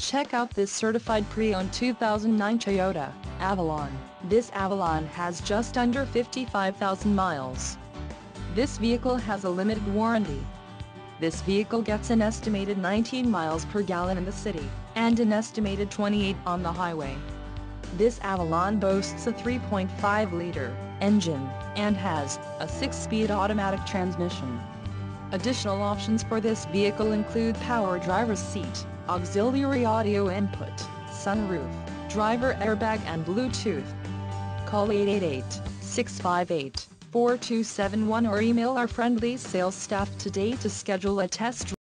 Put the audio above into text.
Check out this certified pre-owned 2009 Toyota Avalon. This Avalon has just under 55,000 miles. This vehicle has a limited warranty. This vehicle gets an estimated 19 miles per gallon in the city, and an estimated 28 on the highway. This Avalon boasts a 3.5-liter engine, and has a 6-speed automatic transmission. Additional options for this vehicle include power driver's seat, auxiliary audio input, sunroof, driver airbag and Bluetooth. Call 888-658-4271 or email our friendly sales staff today to schedule a test drive.